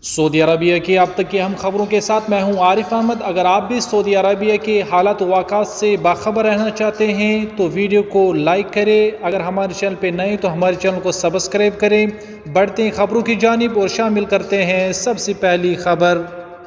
سعودی عربیہ کی اب تک کی اہم خبروں کے ساتھ میں ہوں عارف احمد۔ اگر آپ بھی سعودی عربیہ کے حالات و واقعات سے باخبر رہنا چاہتے ہیں تو ویڈیو کو لائک کریں، اگر ہمارے چینل پہ نئے تو ہمارے چینل کو سبسکرائب کریں۔ بڑھتے ہیں خبروں کی جانب اور شامل کرتے ہیں سب سے پہلی خبر۔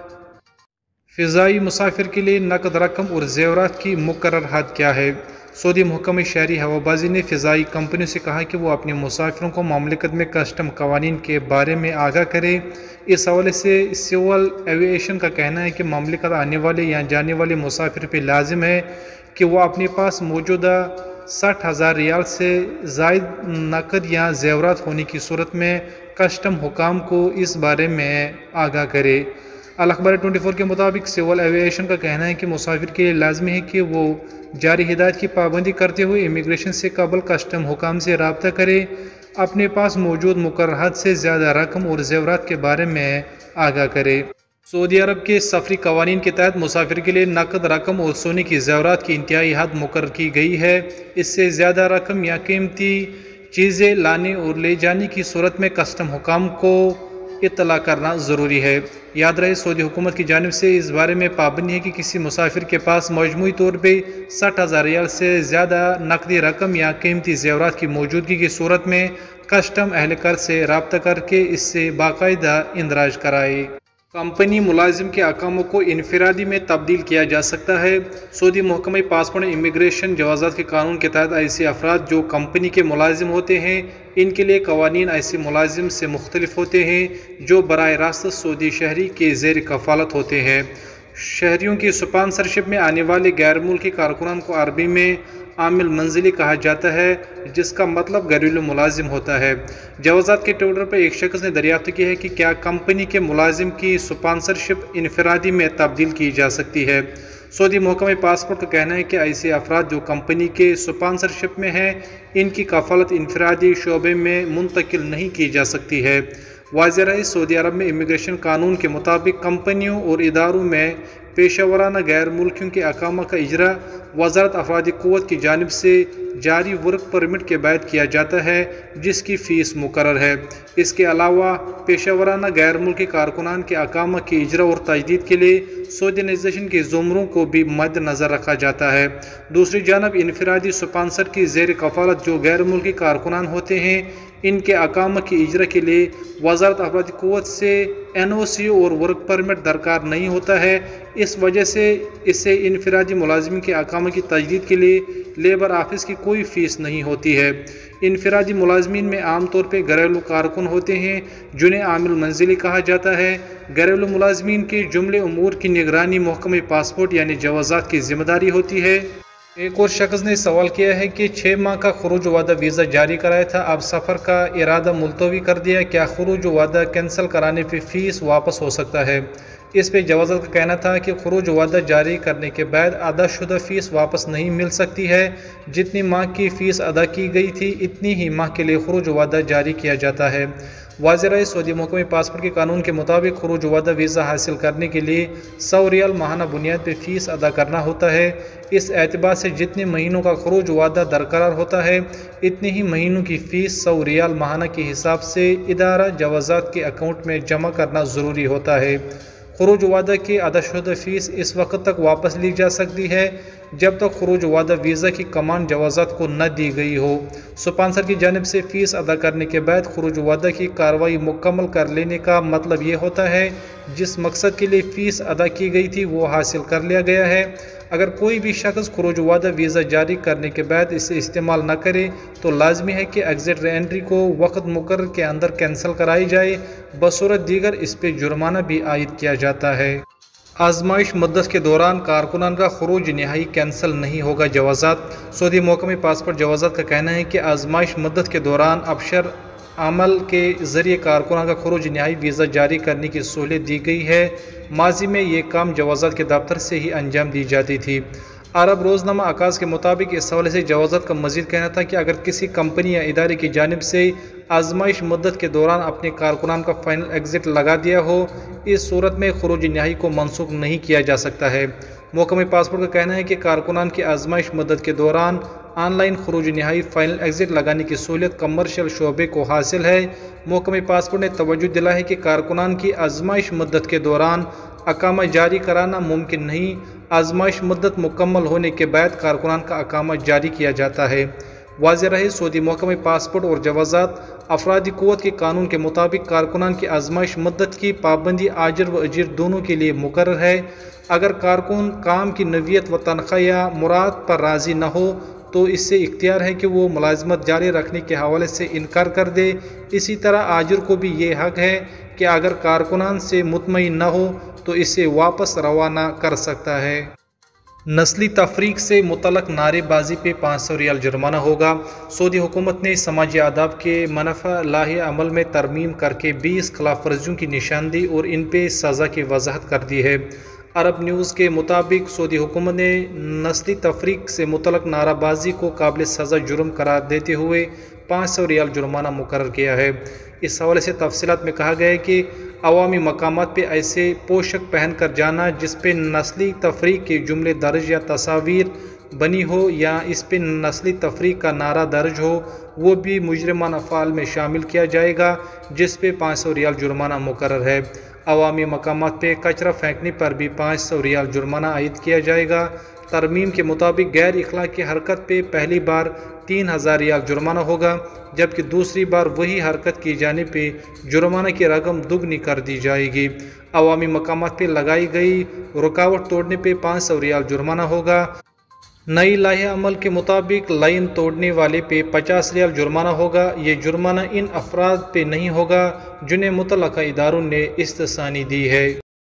فضائی مسافر کے لیے نقد رقم اور زیورات کی مقرر حد کیا ہے؟ سعودی محکمہ شہری ہوابازی نے فضائی کمپنیوں سے کہا کہ وہ اپنے مسافروں کو مملکت میں کسٹم قوانین کے بارے میں آگاہ کریں۔ اس حوالے سے سول ایوی ایشن کا کہنا ہے کہ مملکت آنے والے یا جانے والے مسافر پہ لازم ہے کہ وہ اپنے پاس موجودہ 60,000 ریال سے زائد نقد یا زیورات ہونے کی صورت میں کسٹم حکام کو اس بارے میں آگاہ کرے۔ الاخبار 24 کے مطابق سول ایوی ایشن کا کہنا ہے کہ مسافر کے لیے لازمی ہے کہ وہ جاری ہدایت کی پابندی کرتے ہوئے امیگریشن سے قبل کسٹم حکام سے رابطہ کرے، اپنے پاس موجود مقرر حد سے زیادہ رقم اور زیورات کے بارے میں آگاہ کرے۔ سعودی عرب کے سفری قوانین کے تحت مسافر کے لیے نقد رقم اور سونے کی زیورات کی انتہائی حد مقرر کی گئی ہے۔ اس سے زیادہ رقم یا قیمتی چیزیں لانے اور لے جانے کی صورت میں کسٹم حکام کو اطلاع کرنا ضروری ہے۔ یاد رہے، سعودی حکومت کی جانب سے اس بارے میں پابندی ہے کہ کسی مسافر کے پاس مجموعی طور پہ 60,000 ریال سے زیادہ نقدی رقم یا قیمتی زیورات کی موجودگی کی صورت میں کسٹم اہلکار سے رابطہ کر کے اس سے باقاعدہ اندراج کرائے۔ کمپنی ملازم کے اقاموں کو انفرادی میں تبدیل کیا جا سکتا ہے۔ سعودی محکمہ پاسپورٹ امیگریشن جوازات کے قانون کے تحت ایسے افراد جو کمپنی کے ملازم ہوتے ہیں، ان کے لیے قوانین ایسے ملازم سے مختلف ہوتے ہیں جو براہ راست سعودی شہری کے زیر کفالت ہوتے ہیں۔ شہریوں کی سپانسرشپ میں آنے والے غیر ملکی کارکنان کو عربی میں عامل منزلی کہا جاتا ہے، جس کا مطلب گھریلو ملازم ہوتا ہے۔ جوازات کے ٹویٹر پر ایک شخص نے دریافت کی ہے کہ کیا کمپنی کے ملازم کی سپانسرشپ انفرادی میں تبدیل کی جا سکتی ہے۔ سعودی محکمہ پاسپورٹ کا کہنا ہے کہ ایسے افراد جو کمپنی کے سپانسرشپ میں ہیں، ان کی کفالت انفرادی شعبے میں منتقل نہیں کی جا سکتی ہے۔ واضح رہے، سعودی عرب میں امیگریشن قانون کے مطابق کمپنیوں اور اداروں میں پیشہ ورانہ غیر ملکیوں کے اقامہ کا اجرا وزارت افرادی قوت کی جانب سے جاری ورک پرمٹ کے بعد کیا جاتا ہے، جس کی فیس مقرر ہے۔ اس کے علاوہ پیشہ ورانہ غیر ملکی کارکنان کے اقامہ کی اجرا اور تجدید کے لیے سعودینائزیشن کے زمروں کو بھی مد نظر رکھا جاتا ہے۔ دوسری جانب انفرادی سپانسر کی زیر کفالت جو غیر ملکی کارکنان ہوتے ہیں، ان کے اقامہ کی اجرا کے لیے وزارت افرادی قوت سے NOC اور ورک پرمٹ درکار نہیں ہوتا ہے۔ اس وجہ سے اسے انفرادی ملازمین کے اقامہ کی تجدید کے لیے لیبر آفس کی کوئی فیس نہیں ہوتی ہے۔ انفرادی ملازمین میں عام طور پہ گھریلو کارکن ہوتے ہیں جنہیں عامل منزلی کہا جاتا ہے۔ گھریلو ملازمین کے جملے امور کی نگرانی محکمہ پاسپورٹ یعنی جوازات کی ذمہ داری ہوتی ہے۔ ایک اور شخص نے سوال کیا ہے کہ 6 ماہ کا خروج وعدہ ویزا جاری کرایا تھا، اب سفر کا ارادہ ملتوی کر دیا، کیا خروج وعدہ کینسل کرانے پہ فیس واپس ہو سکتا ہے؟ اس پہ جوازات کا کہنا تھا کہ خروج وعدہ جاری کرنے کے بعد ادا شدہ فیس واپس نہیں مل سکتی ہے۔ جتنی ماہ کی فیس ادا کی گئی تھی اتنی ہی ماہ کے لیے خروج وعدہ جاری کیا جاتا ہے۔ واضح رہے، سعودی محکمہ پاسپورٹ کے قانون کے مطابق خروج وعدہ ویزا حاصل کرنے کے لیے 100 ریال ماہانہ بنیاد پہ فیس ادا کرنا ہوتا ہے۔ اس اعتبار سے جتنے مہینوں کا خروج وعدہ درکار ہوتا ہے اتنے ہی مہینوں کی فیس 100 ریال ماہانہ کے حساب سے ادارہ جوازات کے اکاؤنٹ میں جمع کرنا ضروری ہوتا ہے۔ خروج وعدہ کی ادا شدہ فیس اس وقت تک واپس لی جا سکتی ہے جب تک خروج وعدہ ویزا کی کمان جوازات کو نہ دی گئی ہو۔ سپانسر کی جانب سے فیس ادا کرنے کے بعد خروج وعدہ کی کارروائی مکمل کر لینے کا مطلب یہ ہوتا ہے جس مقصد کے لیے فیس ادا کی گئی تھی وہ حاصل کر لیا گیا ہے۔ اگر کوئی بھی شخص خروج وعدہ ویزا جاری کرنے کے بعد اسے استعمال نہ کرے تو لازمی ہے کہ ایگزٹ ری انٹری کو وقت مقرر کے اندر کینسل کرائی جائے، بصورت دیگر اس پہ جرمانہ بھی عائد کیا جاتا ہے۔ آزمائش مدت کے دوران کارکنان کا خروج نہائی کینسل نہیں ہوگا۔ جوازات سعودی محکمہ پاسپورٹ جوازات کا کہنا ہے کہ آزمائش مدت کے دوران ابشر عمل کے ذریعے کارکنان کا خروج نہائی ویزا جاری کرنے کی سہولت دی گئی ہے۔ ماضی میں یہ کام جوازات کے دفتر سے ہی انجام دی جاتی تھی۔ عرب روزنامہ عکاس کے مطابق اس حوالے سے جوازات کا مزید کہنا تھا کہ اگر کسی کمپنی یا ادارے کی جانب سے آزمائش مدت کے دوران اپنے کارکنان کا فائنل ایگزٹ لگا دیا ہو، اس صورت میں خروج نہائی کو منسوخ نہیں کیا جا سکتا ہے۔ محکمہ پاسپورٹ کا کہنا ہے کہ کارکنان کی آزمائش مدت کے دوران آن لائن خروج نہائی فائنل ایگزٹ لگانے کی سہولت کمرشل شعبے کو حاصل ہے۔ محکمہ پاسپورٹ نے توجہ دلائی ہے کہ کارکنان کی آزمائش مدت کے دوران اقامہ جاری کرانا ممکن نہیں۔ آزمائش مدت مکمل ہونے کے بعد کارکنان کا اقامہ جاری کیا جاتا ہے۔ واضح رہے، سعودی محکمہ پاسپورٹ اور جوازات افرادی قوت کے قانون کے مطابق کارکنان کی آزمائش مدت کی پابندی آجر و اجیر دونوں کے لیے مقرر ہے۔ اگر کارکن کام کی نوعیت و تنخواہ یا مراد پر راضی نہ ہو تو اس سے اختیار ہے کہ وہ ملازمت جاری رکھنے کے حوالے سے انکار کر دے۔ اسی طرح آجر کو بھی یہ حق ہے کہ اگر کارکنان سے مطمئن نہ ہو تو اسے واپس روانہ کر سکتا ہے۔ نسلی تفریق سے متعلق نعرے بازی پہ 500 ریال جرمانہ ہوگا۔ سعودی حکومت نے سماجی آداب کے منافع لائحہ عمل میں ترمیم کر کے 20 خلاف ورزیوں کی نشاندہی اور ان پہ سزا کی وضاحت کر دی ہے۔ عرب نیوز کے مطابق سعودی حکومت نے نسلی تفریق سے متعلق نعرہ بازی کو قابل سزا جرم قرار دیتے ہوئے 500 ریال جرمانہ مقرر کیا ہے۔ اس حوالے سے تفصیلات میں کہا گیا ہے کہ عوامی مقامات پہ ایسے پوشک پہن کر جانا جس پہ نسلی تفریق کے جملے درج یا تصاویر بنی ہو یا اس پہ نسلی تفریق کا نعرہ درج ہو، وہ بھی مجرمانہ افعال میں شامل کیا جائے گا، جس پہ 500 ریال جرمانہ مقرر ہے۔ عوامی مقامات پہ کچرا پھینکنے پر بھی 500 ریال جرمانہ عائد کیا جائے گا۔ ترمیم کے مطابق غیر اخلاقی حرکت پہ پہلی بار 3000 ریال جرمانہ ہوگا، جبکہ دوسری بار وہی حرکت کی جانے پہ جرمانہ کی رقم دوگنی کر دی جائے گی۔ عوامی مقامات پہ لگائی گئی رکاوٹ توڑنے پہ 500 ریال جرمانہ ہوگا۔ نئی لائحہ عمل کے مطابق لائن توڑنے والے پہ 50 ریال جرمانہ ہوگا۔ یہ جرمانہ ان افراد پہ نہیں ہوگا جنہیں متعلقہ اداروں نے استثنی دی ہے۔